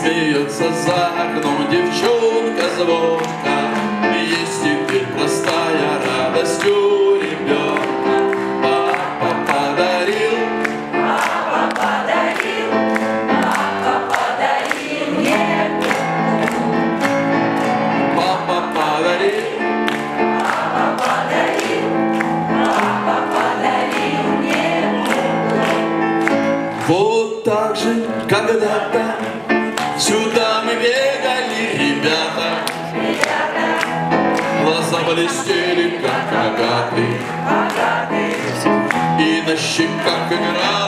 смеется за окном девчонка звонка. Есть теперь простая радость у ребенка. Папа подарил мне. Папа подарил мне. Вот так же когда-то сюда мы бегали, ребята. Глаза блестели, как агаты, и на щеках играли